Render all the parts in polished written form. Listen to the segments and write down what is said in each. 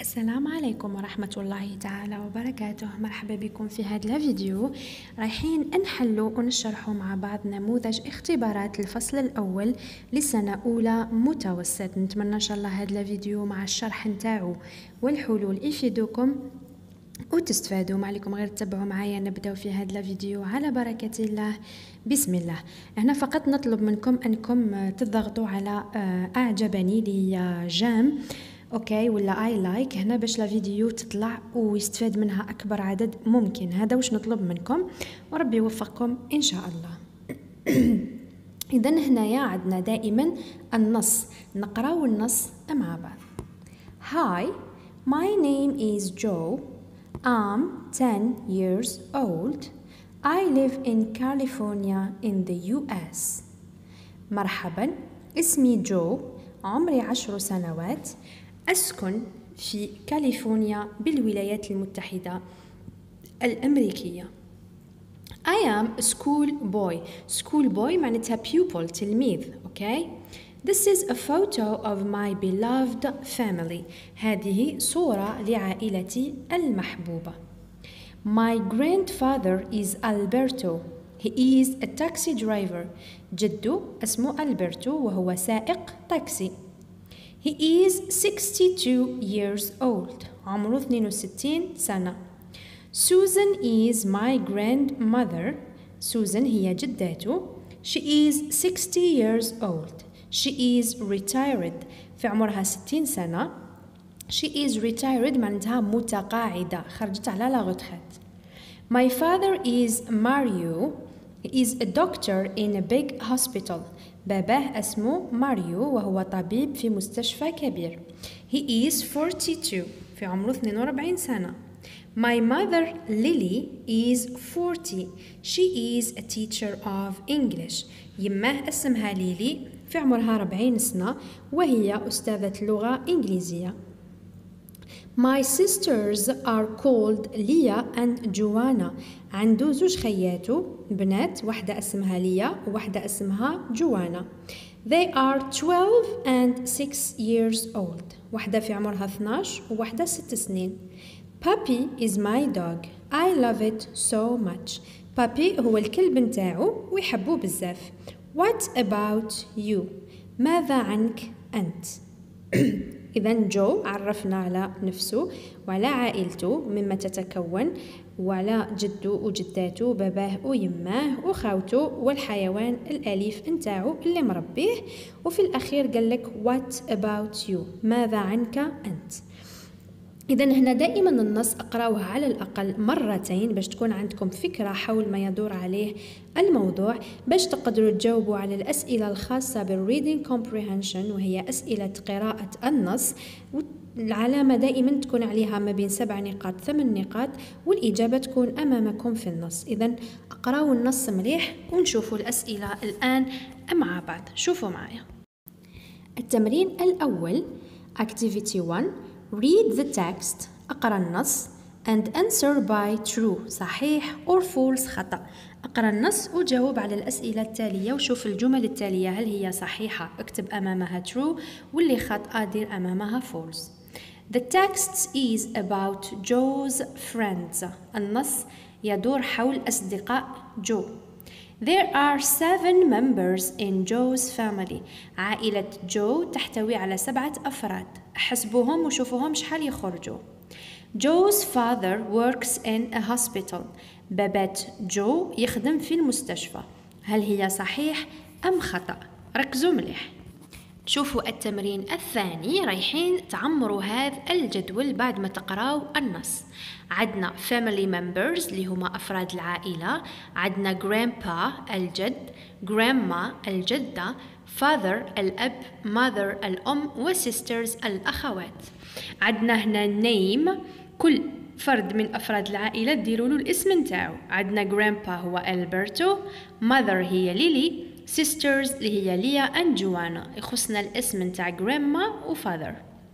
السلام عليكم ورحمة الله تعالى وبركاته. مرحبا بكم في هذا الفيديو. رايحين نحلو ونشرحوا مع بعض نموذج اختبارات الفصل الأول لسنة أولى متوسط. نتمنى إن شاء الله هذا الفيديو مع الشرح نتاعو والحلول يفيدوكم وتستفادوا. ما عليكم غير تتبعوا معايا. نبداو في هذا الفيديو على بركة الله. بسم الله. هنا فقط نطلب منكم أنكم تضغطوا على أعجبني لي جام اوكي ولا اي لايك هنا باش لا فيديو تطلع ويستفاد منها اكبر عدد ممكن. هذا واش نطلب منكم وربي يوفقكم ان شاء الله. اذا هنايا عندنا دائما النص، نقراو النص مع بعض. Hi, my name is Joe. I'm 10 years old. I live in California in the US. مرحبا، اسمي جو، عمري 10 سنوات، أسكن في كاليفورنيا بالولايات المتحدة الأمريكية. I am a school boy. School boy معناتها pupil، تلميذ. Okay. This is a photo of my beloved family. هذه صورة لعائلتي المحبوبة. My grandfather is Alberto. He is a taxi driver. جدو اسمه ألبرتو وهو سائق تاكسي. He is 62 years old. عمره 62 سنة. Susan is my grandmother. Susan هي جدته. She is 60 years old. She is retired. في عمرها 60 سنة. She is retired معناتها متقاعدة، خرجت على لا retraite. My father is Mario. He is a doctor in a big hospital. باباه اسمه ماريو وهو طبيب في مستشفى كبير. He is 42. في عمره 42 سنة. My mother Lily is 40. She is a teacher of English. يماه اسمها ليلي، في عمرها 40 سنة وهي أستاذة لغة إنجليزية. My sisters are called Leah and Joanna. عنده زوج خياته بنات، واحدة اسمها ليا وواحدة اسمها جوانا. They are 12 and 6 years old. واحدة في عمرها 12 وواحدة 6 سنين. Puppy is my dog. I love it so much. Puppy هو الكلب نتاعو ويحبوه بزاف. What about you? ماذا عنك أنت؟ إذا جو عرفنا على نفسه وعلى عائلته مما تتكون، وعلى جده وجداته، باباه ويماه وخاوته والحيوان الأليف نتاعو اللي مربيه. وفي الأخير قال لك what about you؟ ماذا عنك أنت؟ إذا هنا دائما النص أقرأوه على الأقل مرتين باش تكون عندكم فكرة حول ما يدور عليه الموضوع، باش تقدروا تجاوبوا على الأسئلة الخاصة بالreading comprehension وهي أسئلة قراءة النص. العلامة دائما تكون عليها ما بين 7 نقاط 8 نقاط والإجابة تكون أمامكم في النص. إذا أقرأوا النص مليح ونشوفوا الأسئلة الآن مع بعض. شوفوا معايا التمرين الأول Activity 1. Read the text. أقرأ النص and answer by true صحيح or false خطأ. أقرأ النص وجاوب على الأسئلة التالية وشوف الجمل التالية هل هي صحيحة اكتب أمامها true واللي خطأ دير أمامها false. The text is about Joe's friends. النص يدور حول أصدقاء جو. There are 7 members in Joe's family. عائلة جو تحتوي على 7 أفراد. حسبوهم وشوفوهم شحال يخرجوا. Joe's father works in a hospital. بابات جو يخدم في المستشفى. هل هي صحيح أم خطأ؟ ركزوا مليح. شوفوا التمرين الثاني، رايحين تعمروا هذا الجدول بعد ما تقراوا النص. عندنا family members اللي هما أفراد العائلة، عندنا grandpa الجد، grandma الجدة، father الأب، mother الأم، و sisters الأخوات. عندنا هنا name، كل فرد من أفراد العائلة ديروا له الاسم نتاعو. عندنا grandpa هو ألبرتو، mother هي ليلي، sisters اللي هي ليا and جوانا. يخصنا الاسم نتاع grandma و father.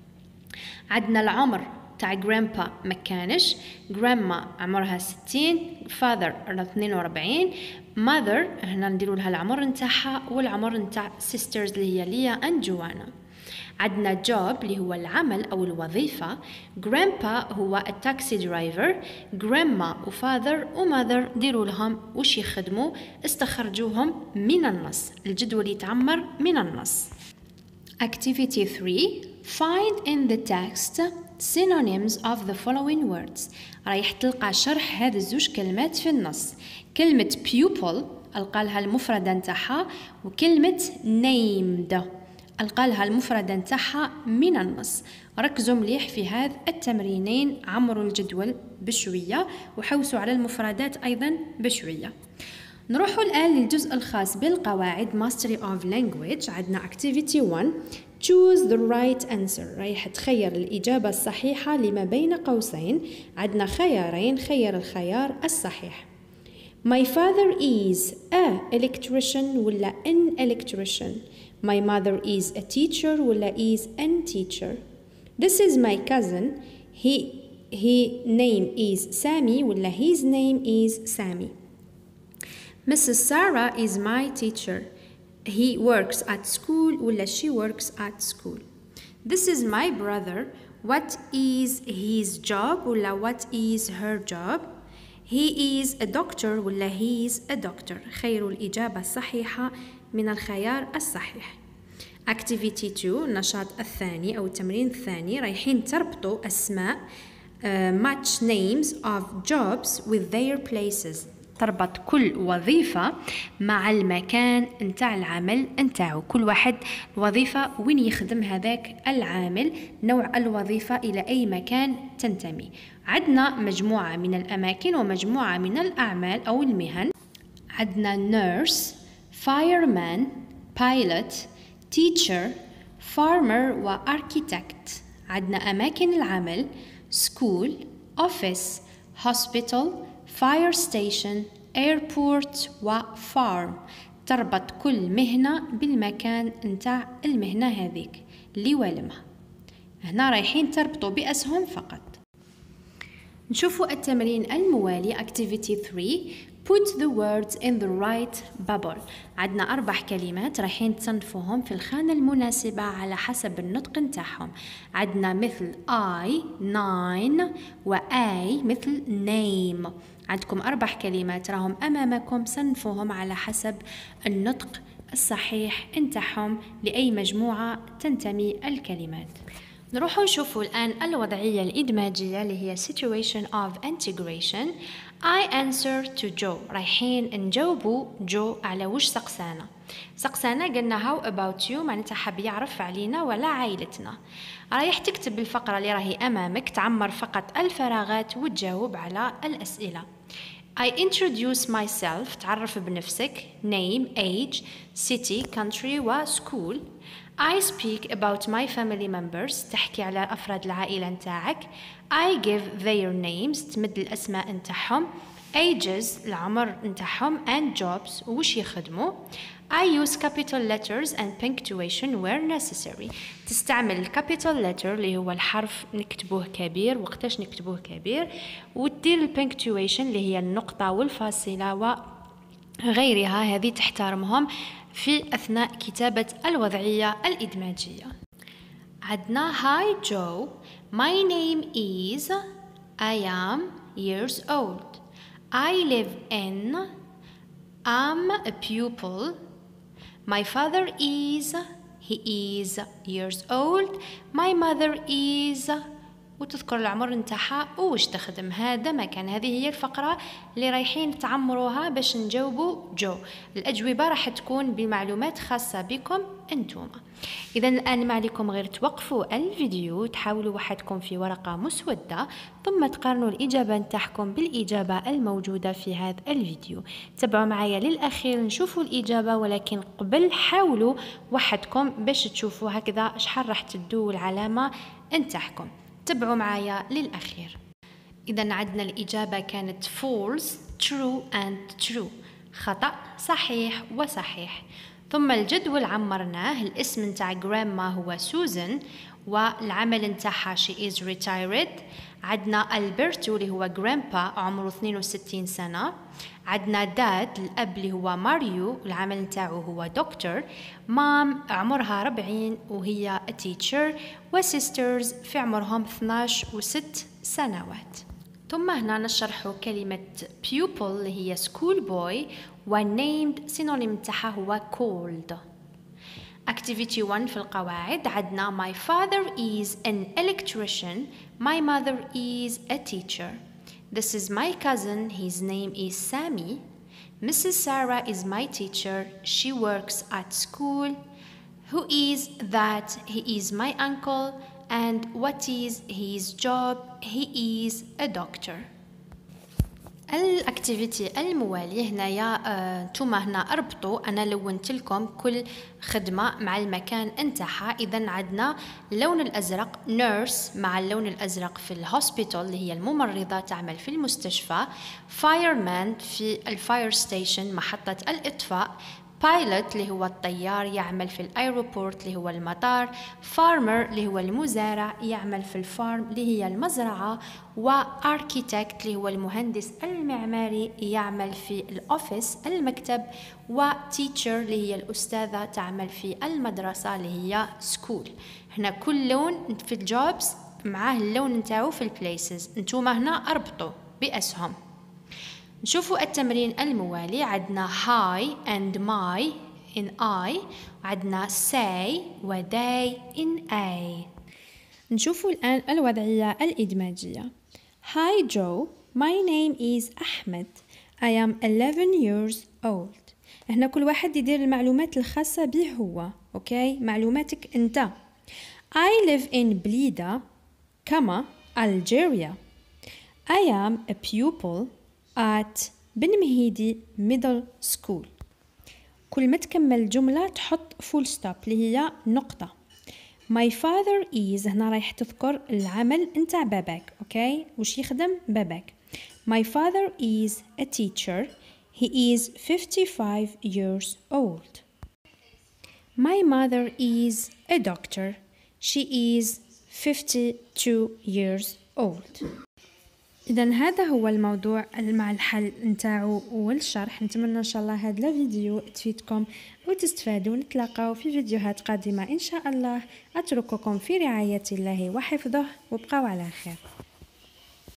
عندنا العمر تاع grandpa مكانش، grandma عمرها 60، father 42، mother هنا نديروا لها العمر نتاعها والعمر نتاع sisters اللي هي ليا and جوانا. عندنا job اللي هو العمل أو الوظيفة. grandpa هو التاكسي درايفر. grandma وفاذر وماذر ديروا لهم وش يخدموا، استخرجوهم من النص. الجدول يتعمر من النص. Activity 3. Find in the text synonyms of the following words. رايح تلقى شرح هذه الزوج كلمات في النص. كلمة pupil ألقى لها المفردة نتاعها، وكلمة named ألقى لها المفردة نتاعها من النص. ركزوا مليح في هذا التمرينين، عمروا الجدول بشوية وحوسوا على المفردات أيضا بشوية. نروحوا الآن للجزء الخاص بالقواعد Mastery of Language. عندنا Activity 1. Choose the right answer. رايح تخير الإجابة الصحيحة لما بين قوسين. عندنا خيارين، خير الخيار الصحيح. My father is a electrician ولا an electrician. My mother is a teacher ولا is an teacher. This is my cousin. He name is Sammy ولا his name is Sammy. Mrs. Sarah is my teacher. He works at school ولا she works at school. This is my brother. What is his job ولا what is her job. He is a doctor ولا he is a doctor. خيروا الإجابة الصحيحة من الخيار الصحيح. Activity 2. النشاط الثاني أو التمرين الثاني، رايحين تربطوا أسماء match names of jobs with their places. تربط كل وظيفة مع المكان نتاع العمل نتاعو. كل واحد الوظيفة وين يخدم هذاك العامل، نوع الوظيفة إلى أي مكان تنتمي. عندنا مجموعة من الأماكن ومجموعة من الأعمال أو المهن. عندنا nurse, fireman, pilot, teacher, farmer و architect. عندنا أماكن العمل school, office, hospital, fire station, airport و farm. تربط كل مهنة بالمكان نتاع المهنة هذيك اللي ولمها. هنا رايحين تربطوا بأسهم فقط. نشوفوا التمرين الموالي Activity 3. Put the words in the right bubble. عندنا 4 كلمات رايحين تصنفوهم في الخانة المناسبة على حسب النطق نتاعهم. عندنا مثل I, nine و A مثل name. عندكم 4 كلمات راهم أمامكم، صنفوهم على حسب النطق الصحيح نتاعهم لأي مجموعة تنتمي الكلمات. نروح نشوفوا الآن الوضعية الإدماجية اللي هي situation of integration. I answer to Joe. رايحين نجاوبوا جو على وش سقسانا قلنا how about you، معناتها حاب يعرف علينا ولا عائلتنا. رايح تكتب الفقرة اللي راهي أمامك، تعمر فقط الفراغات وتجاوب على الأسئلة. I introduce myself. تعرف بنفسك. name, age, city, country و school. I speak about my family members. تحكي على أفراد العائلة نتاعك. I give their names. تمد الأسماء نتاعهم. ages العمر نتاعهم and jobs وش يخدموا. I use capital letters and punctuation where necessary. تستعمل الكابيتال لتر اللي هو الحرف نكتبوه كبير وقتاش نكتبوه كبير، وتدير البنكتويشن اللي هي النقطة والفاصلة وغيرها، هذه تحترمهم في أثناء كتابة الوضعية الإدماجية. عندنا Hi Joe, my name is, I am years old, I live in, I'm a pupil, my father is, he is years old, my mother is، وتذكر العمر نتاعها وش تخدم. هذا مكان، هذه هي الفقرة اللي رايحين تعمروها باش نجاوبوا جو. الأجوبة راح تكون بمعلومات خاصة بكم انتم. إذا الآن ما عليكم غير توقفوا الفيديو، تحاولوا وحدكم في ورقة مسودة، ثم تقارنوا الإجابة نتاعكم بالإجابة الموجودة في هذا الفيديو. تابعوا معايا للأخير نشوفوا الإجابة، ولكن قبل حاولوا وحدكم باش تشوفوا هكذا شحال راح تدوا العلامة نتاعكم. تابعوا معايا للأخير. إذا عندنا الإجابة كانت false, true and true. خطأ، صحيح وصحيح. ثم الجدول عمرناه. الاسم نتاع grandma هو سوزان، والعمل نتاعها she is retired. عندنا ألبرتو اللي هو grandpa عمره 62 سنة. عندنا داد الأب اللي هو ماريو العمل نتاعو هو دكتور. مام عمرها 40 وهي a teacher. وسيسترز في عمرهم 12 و6 سنوات. ثم هنا نشرح كلمة pupil اللي هي school boy named سينونيم تاعها هو called. Activity 1 في القواعد عندنا my father is an electrician, my mother is a teacher. This is my cousin, his name is Sammy. Mrs. Sarah is my teacher, she works at school. Who is that? He is my uncle. And what is his job? He is a doctor. الاكتيفيتي الموالي هنايا نتوما هنا اربطوا انا لونت لكم كل خدمه مع المكان نتاعها. اذا عندنا اللون الازرق نيرس مع اللون الازرق في الهوسبيتال اللي هي الممرضه تعمل في المستشفى. فايرمان في الفاير ستيشن محطه الاطفاء. بايلوت اللي هو الطيار يعمل في الايروبورت اللي هو المطار. فارمر اللي هو المزارع يعمل في الفارم اللي هي المزرعة. واركيتكت اللي هو المهندس المعماري يعمل في الاوفيس المكتب. وتيتشر اللي هي الأستاذة تعمل في المدرسة اللي هي سكول. هنا كل لون في الجوبز معاه اللون نتاعو في البليسز. نتوما هنا اربطوا بأسهم. نشوفوا التمرين الموالي. عندنا hi and my in I. عندنا say و they in A. نشوفوا الآن الوضعية الإدماجية. Hi Joe, my name is Ahmed. I am 11 years old. هنا كل واحد يدير المعلومات الخاصة به هو. أوكي معلوماتك أنت. I live in Blida, Algeria. I am a pupil at بن مهيدي middle school. كل ما تكمل جملة تحط full stop اللي هي نقطة. My father is هنا رايح تذكر العمل نتاع باباك. اوكي وش يخدم باباك. My father is a teacher. He is 55 years old. My mother is a doctor. She is 52 years old. إذا هذا هو الموضوع مع الحل نتاعو والشرح. نتمنى إن شاء الله هذا الفيديو تفيدكم وتستفادوا. نتلاقاو في فيديوهات قادمة إن شاء الله. أترككم في رعاية الله وحفظه وابقوا على خير.